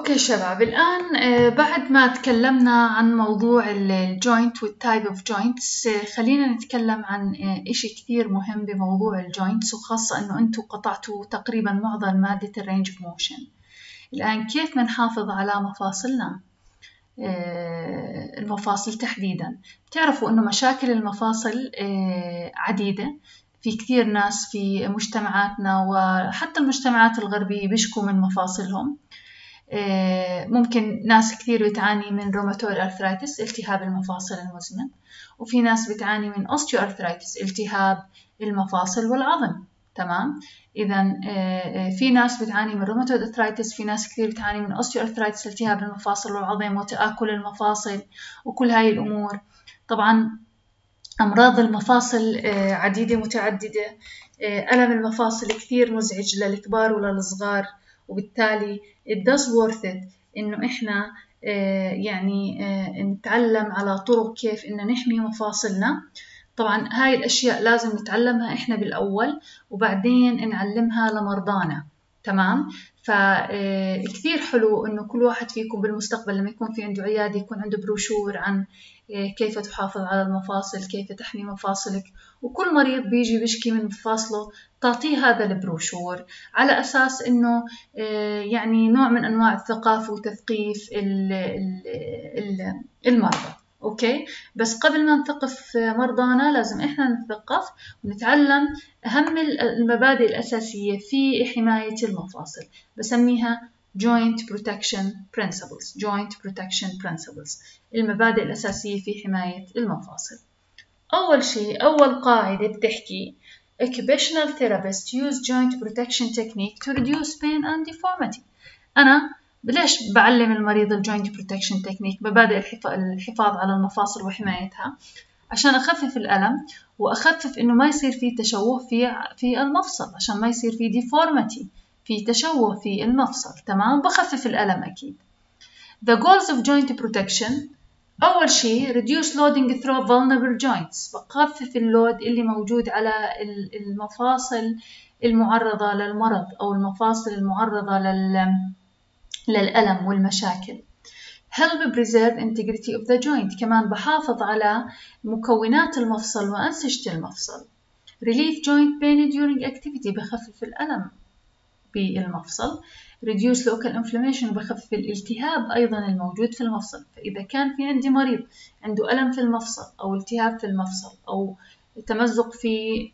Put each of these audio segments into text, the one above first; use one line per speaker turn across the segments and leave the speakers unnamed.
اوكي شباب، الآن بعد ما تكلمنا عن موضوع الجوينت والتايب اوف جوينتس، خلينا نتكلم عن اشي كثير مهم بموضوع الجوينتس، وخاصة انه انتم قطعتوا تقريبا معظم مادة الرينج اوف موشن. الآن كيف بنحافظ على مفاصلنا؟ المفاصل تحديدا، بتعرفوا انه مشاكل المفاصل عديدة. في كثير ناس في مجتمعاتنا وحتى المجتمعات الغربية بيشكوا من مفاصلهم. ممكن ناس كثير بتعاني من روماتويد أرثرايتس، التهاب المفاصل المزمن، وفي ناس بتعاني من أوستيو أرثرايتس، التهاب المفاصل والعظم. تمام؟ إذا في ناس بتعاني من روماتويد أرثرايتس، في ناس كثير بتعاني من أوستيو أرثرايتس، التهاب المفاصل والعظم وتآكل المفاصل وكل هاي الأمور. طبعا أمراض المفاصل عديدة متعددة. ألم المفاصل كثير مزعج للكبار وللصغار، وبالتالي it does worth it إنه إحنا نتعلم على طرق كيف إن نحمي مفاصلنا. طبعا هاي الأشياء لازم نتعلمها إحنا بالأول، وبعدين نعلمها لمرضانا. تمام؟ فكثير حلو إنه كل واحد فيكم بالمستقبل لما يكون في عنده عيادة يكون عنده بروشور عن كيف تحافظ على المفاصل، كيف تحمي مفاصلك. وكل مريض بيجي بيشكي من مفاصله تعطيه هذا البروشور على أساس إنه يعني نوع من أنواع الثقافة وتثقيف المرضى. أوكي؟ بس قبل ما نثقف مرضانا لازم إحنا نتثقف ونتعلم أهم المبادئ الأساسية في حماية المفاصل، بسميها Joint Protection Principles. Joint Protection Principles، المبادئ الأساسية في حماية المفاصل. أول شيء، أول قاعدة بتحكي Occupational therapists use joint protection technique to reduce pain and deformity. أنا ليش بعلم المريض الجوينت بروتكشن تكنيك، مبادئ الحفاظ على المفاصل وحمايتها؟ عشان أخفف الألم وأخفف إنه ما يصير في تشوه في المفصل، عشان ما يصير في deformity، في تشوه في المفصل. تمام؟ بخفف الألم أكيد. The goals of joint protection: أول شيء reduce loading through vulnerable joints، بخفف اللود اللي موجود على المفاصل المعرضة للمرض أو المفاصل المعرضة للألم والمشاكل. help preserve integrity of the joint، كمان بحافظ على مكونات المفصل وأنسجة المفصل. relieve joint pain during activity، بخفف الألم بالمفصل. reduce local inflammation، بخفف الالتهاب أيضا الموجود في المفصل. فإذا كان في عندي مريض عنده ألم في المفصل أو التهاب في المفصل أو تمزق في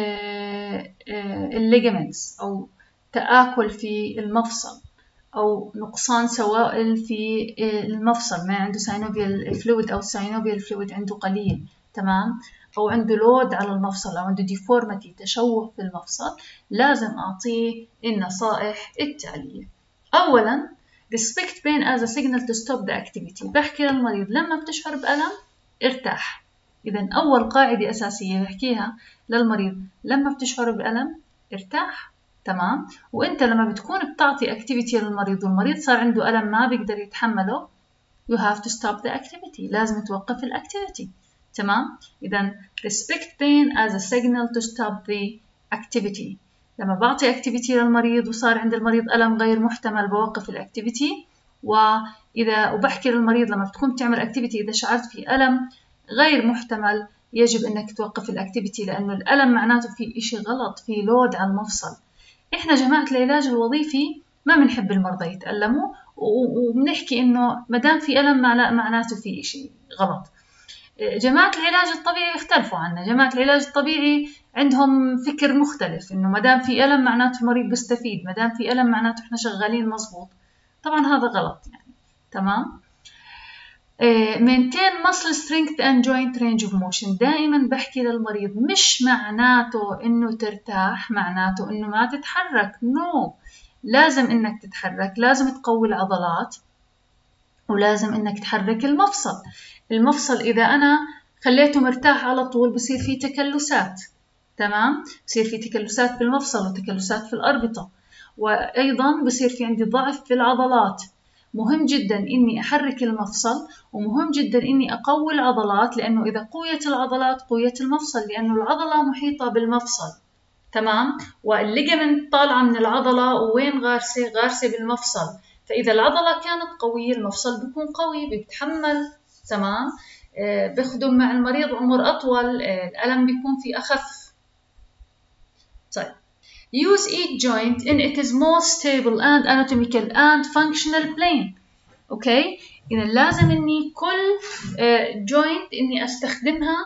الليجمنتس أو تآكل في المفصل أو نقصان سوائل في المفصل، ما عنده synovial fluid أو synovial fluid عنده قليل، تمام، أو عنده لود على المفصل أو عنده deformity تشوه في المفصل، لازم أعطيه النصائح التالية. أولا respect pain as a signal to stop the activity، بحكي للمريض لما بتشعر بألم ارتاح. إذن أول قاعدة أساسية بحكيها للمريض، لما بتشعر بألم ارتاح. تمام؟ وإنت لما بتكون بتعطي activity للمريض والمريض صار عنده ألم ما بيقدر يتحمله، you have to stop the activity، لازم توقف الactivity. تمام؟ إذن respect pain as a signal to stop the activity. لما بعطي activity للمريض وصار عند المريض ألم غير محتمل بوقف الactivity. وبحكي للمريض لما بتكون بتعمل activity إذا شعرت في ألم غير محتمل يجب أنك توقف الactivity، لأنه الألم معناته في إشي غلط، في لود على المفصل. إحنا جماعة العلاج الوظيفي ما بنحب المرضى يتألموا، وبنحكي إنه مدام في ألم معناته في إشي غلط. جماعة العلاج الطبيعي يختلفوا عنا. جماعة العلاج الطبيعي عندهم فكر مختلف، إنه مدام في ألم معناته المريض بيستفيد، مدام في ألم معناته إحنا شغالين مظبوط. طبعا هذا غلط يعني. تمام؟ maintain muscle strength and joint range of motion. دائما بحكي للمريض مش معناته إنه ترتاح معناته إنه ما تتحرك. no، لازم إنك تتحرك، لازم تقوي العضلات، ولازم إنك تحرك المفصل. المفصل إذا أنا خليته مرتاح على طول بصير فيه تكلسات. تمام؟ بصير فيه تكلسات بالمفصل وتكلسات في الأربطة، وأيضا بصير في عندي ضعف في العضلات. مهم جدا إني أحرك المفصل، ومهم جدا إني أقوي العضلات، لأنه إذا قويت العضلات قويت المفصل، لأنه العضلة محيطة بالمفصل. تمام؟ والليجمنت طالعة من العضلة، ووين غارسة؟ غارسة بالمفصل. فإذا العضلة كانت قوية المفصل بيكون قوي بيتحمل، تمام، بيخدم مع المريض عمر أطول، الألم بيكون في أخف. طيب use each joint in its most stable and anatomical and functional plane. اوكي، إذا لازم اني كل جوينت اني استخدمها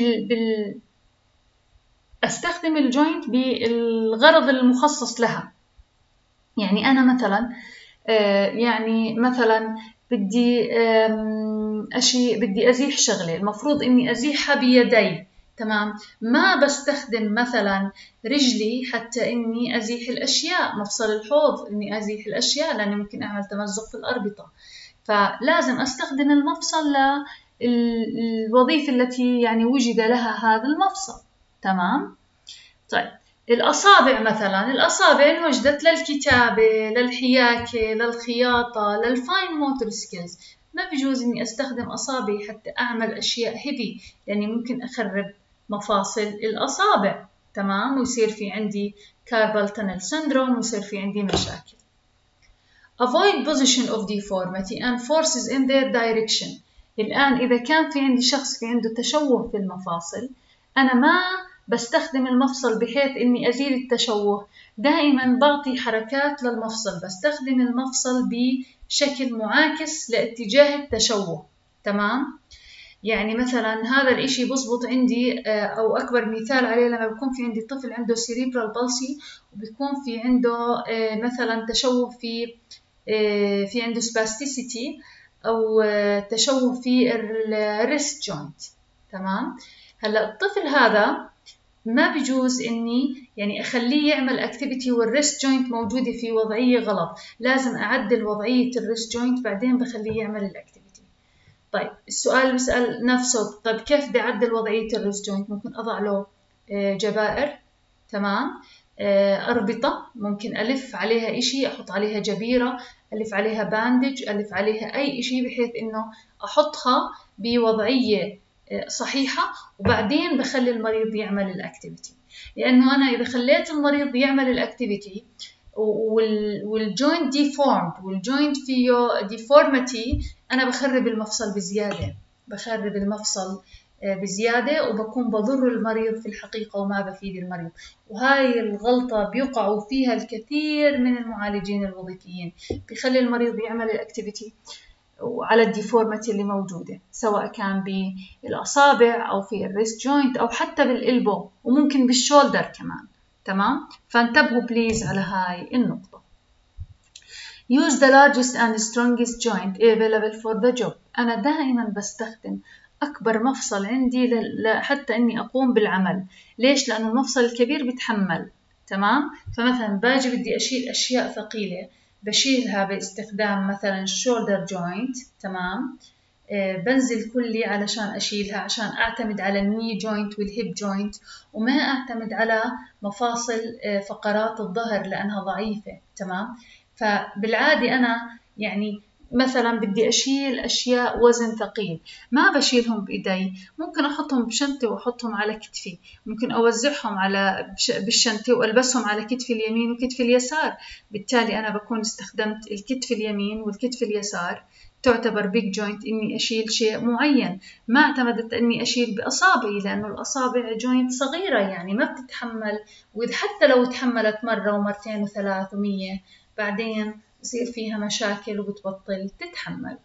استخدم الجوينت بالغرض المخصص لها. يعني انا مثلا بدي بدي ازيح شغله المفروض اني ازيحها بيدي، تمام، ما بستخدم مثلا رجلي حتى اني ازيح الاشياء، مفصل الحوض اني ازيح الاشياء لاني ممكن اعمل تمزق في الاربطه، فلازم استخدم المفصل للوظيفه التي يعني وجد لها هذا المفصل، تمام. طيب الأصابع مثلا، الأصابع انوجدت للكتابة، للحياكة، للخياطة، للفاين موتور سكيلز، ما بيجوز إني أستخدم أصابعي حتى أعمل أشياء هيفي، لأني ممكن أخرب مفاصل الأصابع، تمام، ويصير في عندي كاربال تانل سيندروم ويصير في عندي مشاكل. Avoid position of deformity and forces in their direction. الآن إذا كان في عندي شخص في عنده تشوه في المفاصل، أنا ما بستخدم المفصل بحيث إني أزيل التشوه، دائما بعطي حركات للمفصل، بستخدم المفصل بشكل معاكس لاتجاه التشوه، تمام. يعني مثلا هذا الإشي بزبط عندي، أو أكبر مثال عليه لما بيكون في عندي طفل عنده cerebral palsy وبيكون في عنده مثلا تشوه في عنده spasticity أو تشوه في الريست جوينت، تمام. هلا الطفل هذا ما بيجوز إني يعني أخليه يعمل activity والريست جوينت موجودة في وضعية غلط، لازم أعدل وضعية الريست جوينت بعدين بخليه يعمل الأكتيفيتي. طيب السؤال بيسأل نفسه، طيب كيف بدي أعدل وضعية الريست جوينت؟ ممكن أضع له جبائر، تمام، أربطة، ممكن ألف عليها إشي، أحط عليها جبيرة، ألف عليها باندج، ألف عليها أي إشي بحيث إنه أحطها بوضعية صحيحة، وبعدين بخلي المريض يعمل الأكتيفيتي. لأنه أنا إذا خليت المريض يعمل الأكتيفيتي والجوينت ديفورمد والجوينت فيه ديفورميتي، أنا بخرب المفصل بزيادة، بخرب المفصل بزيادة وبكون بضر المريض في الحقيقة وما بفيد المريض. وهاي الغلطة بيقعوا فيها الكثير من المعالجين الوظيفيين، بيخلي المريض يعمل الأكتيفيتي وعلى الديفورميتي اللي موجودة، سواء كان بالأصابع أو في الريست جوينت أو حتى بالإلبو وممكن بالشولدر كمان، تمام. فانتبهوا بليز على هاي النقطة. Use the largest and strongest joint available for the job. أنا دائما بستخدم أكبر مفصل عندي حتى إني أقوم بالعمل. ليش؟ لأنه المفصل الكبير بيتحمل، تمام. فمثلا باجي بدي أشيل أشياء ثقيلة، بشيلها باستخدام مثلا shoulder joint، تمام. بنزل كلي علشان أشيلها، عشان أعتمد على الني جوينت والهيب جوينت، وما أعتمد على مفاصل فقرات الظهر لأنها ضعيفة، تمام. فبالعادة أنا يعني مثلا بدي أشيل أشياء وزن ثقيل، ما بشيلهم بإيدي، ممكن أحطهم بشنطة وأحطهم على كتفي، ممكن أوزعهم على بالشنطة وألبسهم على كتفي اليمين وكتفي اليسار، بالتالي أنا بكون استخدمت الكتف اليمين والكتف اليسار، تعتبر بيج جوينت إني أشيل شيء معين. ما اعتمدت إني أشيل بأصابعي لأنه الأصابع جوينت صغيرة يعني ما بتتحمل، وحتى لو تحملت مرة ومرتين وثلاث ومية بعدين بصير فيها مشاكل وبتبطل تتحمل.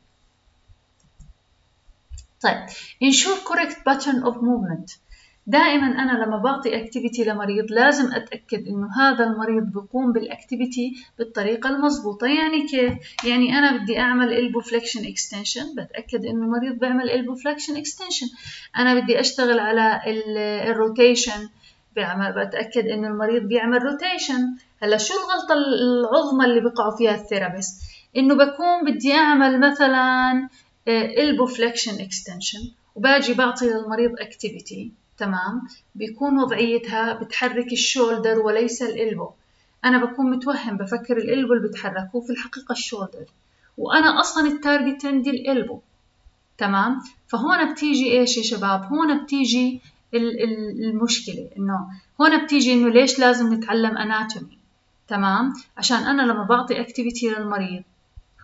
طيب ensure correct pattern of movement. دائما أنا لما بعطي activity لمريض لازم أتأكد إنه هذا المريض بيقوم بالactivity بالطريقة المضبوطة. يعني كيف؟ يعني أنا بدي أعمل elbow flexion extension، بتأكد إنه المريض بيعمل elbow flexion extension. أنا بدي أشتغل على الروتيشن، بتأكد إنه المريض بيعمل روتيشن. هلا شو الغلطة العظمى اللي بيقعوا فيها الثيرابيست؟ إنه بكون بدي أعمل مثلا elbow flexion extension وباجي بعطي للمريض activity، تمام، بيكون وضعيتها بتحرك الشولدر وليس الإلبو. أنا بكون متوهم بفكر الإلبو اللي بتحرك، هو في الحقيقة الشولدر، وأنا أصلا التارجت عندي الإلبو، تمام. فهون بتيجي إيش يا شباب؟ هون بتيجي المشكلة، إنه هون بتيجي إنه ليش لازم نتعلم أناتومي، تمام. عشان أنا لما بعطي أكتيفيتي للمريض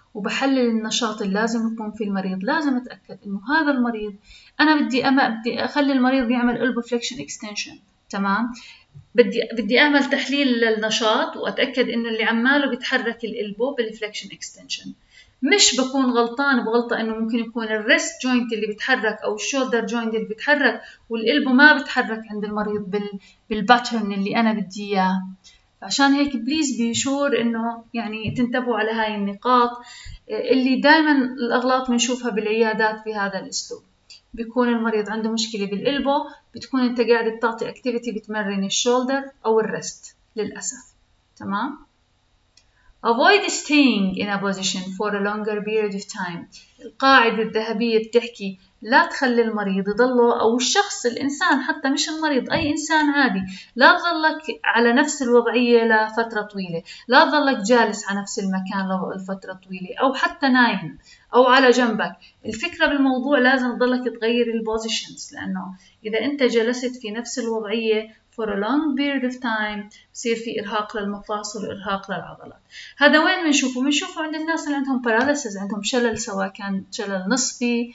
وبحلل النشاط اللي لازم يكون في المريض، لازم أتأكد إنه هذا المريض أنا بدي أخلي المريض يعمل elbow flexion extension. تمام. بدي أعمل تحليل للنشاط وأتأكد إنه اللي عماله بيتحرك الإلبو بالفليكشن اكستنشن. مش بكون غلطان بغلطة إنه ممكن يكون الريست جوينت اللي بيتحرك أو الشولدر جوينت اللي بيتحرك والإلبو ما بيتحرك عند المريض بالباترن اللي أنا بدي إياه. عشان هيك بليز بيشور إنه يعني تنتبهوا على هاي النقاط اللي دائما الأغلاط بنشوفها بالعيادات بهذا الأسلوب. بيكون المريض عنده مشكلة بالإلبو، بتكون أنت قاعد بتعطي أكتيفيتي بتمرن الشولدر أو الريست للأسف. تمام. Avoid staying in a position for a longer period of time. القاعدة الذهبية بتحكي لا تخلي المريض يضله، أو الشخص الإنسان حتى مش المريض، أي إنسان عادي، لا تظلك على نفس الوضعية لفترة طويلة، لا تظلك جالس على نفس المكان لفترة طويلة، أو حتى نايم أو على جنبك. الفكرة بالموضوع لازم تضلك تغير البوزيشنز، لأنه إذا أنت جلست في نفس الوضعية for a long period of time بصير في إرهاق للمفاصل وإرهاق للعضلات. هذا وين بنشوفه؟ بنشوفه عند الناس اللي عندهم paralysis، عندهم شلل، سواء كان شلل نصفي،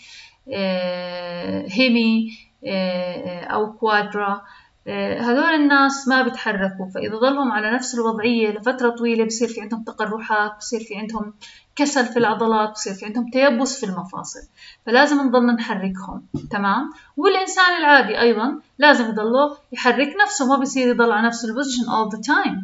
هيمي، أو كوادرا. هذول الناس ما بتحركوا، فإذا ظلهم على نفس الوضعية لفترة طويلة بصير في عندهم تقرحات، بصير في عندهم كسل في العضلات، بصير في عندهم تيبس في المفاصل، فلازم نضل نحركهم. تمام. والإنسان العادي أيضا لازم يضله يحرك نفسه، ما بصير يضل على نفس البوزيشن all the time.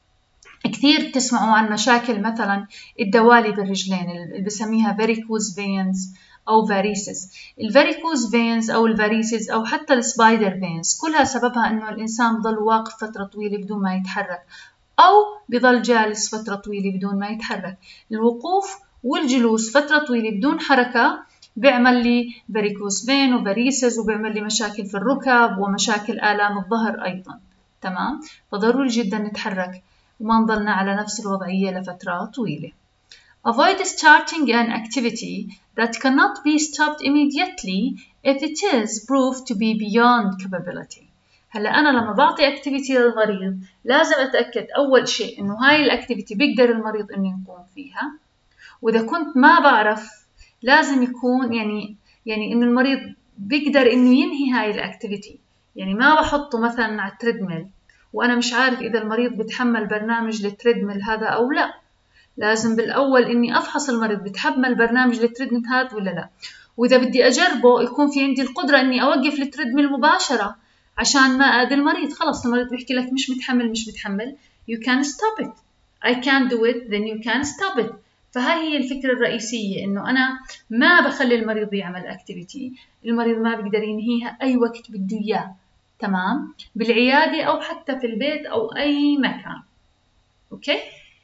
كثير تسمعوا عن مشاكل مثلا الدوالي بالرجلين اللي بسميها varicose veins أو varices. الvaricose veins أو الفاريسز أو حتى السبايدر veins كلها سببها إنه الإنسان بضل واقف فترة طويلة بدون ما يتحرك، أو بضل جالس فترة طويلة بدون ما يتحرك. الوقوف والجلوس فترة طويلة بدون حركة بيعمل لي varicose vein وفاريسز، وبيعمل لي مشاكل في الركب ومشاكل آلام الظهر أيضا. تمام. فضروري جدا نتحرك وما نضلنا على نفس الوضعية لفترة طويلة. Avoid starting an activity that cannot be stopped immediately if it is proved to be beyond capability. هلا أنا لما بعطي activity للمريض لازم أتأكد أول شيء إنه هاي الactivity بيقدر المريض إنه يقوم فيها، وإذا كنت ما بعرف لازم يكون يعني إنه المريض بيقدر إنه ينهي هاي الactivity. يعني ما بحطه مثلا على التريدميل وأنا مش عارف إذا المريض بتحمل برنامج للتريدميل هذا أو لا. لازم بالأول إني أفحص المريض بتحمل برنامج للتريدميل هذا ولا لا، وإذا بدي أجربه يكون في عندي القدرة إني أوقف التريدميل مباشرة عشان ما أذي المريض. خلص المريض بيحكي لك مش متحمل you can stop it. I can't do it then you can stop it. فهاي هي الفكرة الرئيسية، إنه أنا ما بخلي المريض يعمل أكتيفيتي، المريض ما بيقدر ينهيها أي وقت بده إياه. تمام. بالعيادة أو حتى في البيت أو أي مكان. أوكي.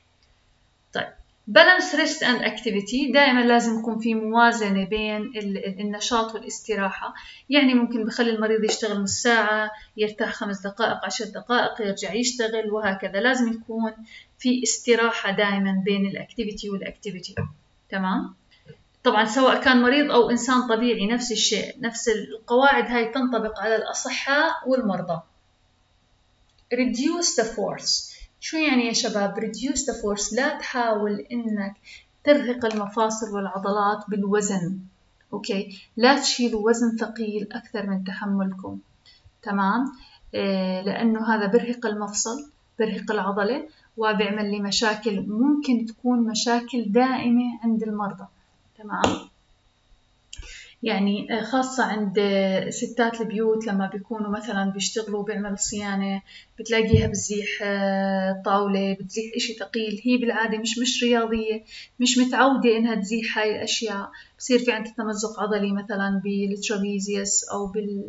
طيب balance rest and activity، دائما لازم يكون في موازنة بين النشاط والاستراحة. يعني ممكن بخلي المريض يشتغل نص ساعة، يرتاح 5 دقائق 10 دقائق، يرجع يشتغل، وهكذا. لازم يكون في استراحة دائما بين الاكتيفيتي والاكتيفيتي. تمام. طبعا سواء كان مريض أو إنسان طبيعي نفس الشيء، نفس القواعد هاي تنطبق على الأصحاء والمرضى. reduce the force. شو يعني يا شباب reduce the force؟ لا تحاول إنك ترهق المفاصل والعضلات بالوزن. أوكي. لا تشيلوا وزن ثقيل أكثر من تحملكم. تمام. لأنه هذا برهق المفصل، برهق العضلة، وبيعمل لي مشاكل ممكن تكون مشاكل دائمة عند المرضى. تمام. يعني خاصة عند ستات البيوت لما بيكونوا مثلا بيشتغلوا وبيعملوا صيانة، بتلاقيها بتزيح طاولة، بتزيح إشي ثقيل. هي بالعادة مش رياضية، مش متعودة إنها تزيح هاي الأشياء. بصير في عندها تمزق عضلي مثلا بالترابيزيوس أو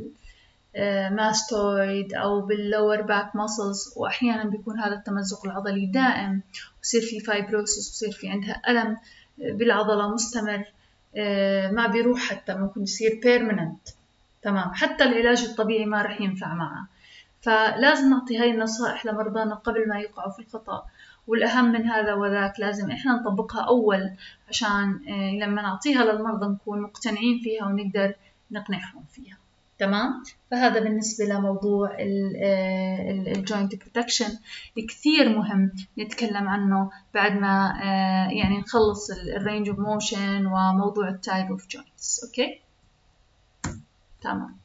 بالماستويد أو باللور باك ماسلز، وأحيانا بيكون هذا التمزق العضلي دائم، وصير في فايبروسيس، وصير في عندها ألم بالعضلة مستمر ما بيروح، حتى ممكن يصير permanent. تمام. حتى العلاج الطبيعي ما رح ينفع معه. فلازم نعطي هاي النصائح لمرضانا قبل ما يقعوا في الخطأ، والأهم من هذا وذاك لازم إحنا نطبقها أول عشان لما نعطيها للمرضى نكون مقتنعين فيها ونقدر نقنعهم فيها. تمام. فهذا بالنسبة لموضوع الجوينت بروتكشن، كثير مهم نتكلم عنه بعد ما يعني نخلص الرينج اوف موشن وموضوع التايب اوف جوينتس. اوكي تمام.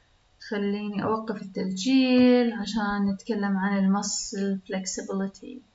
خليني اوقف التسجيل عشان نتكلم عن المسل flexibility.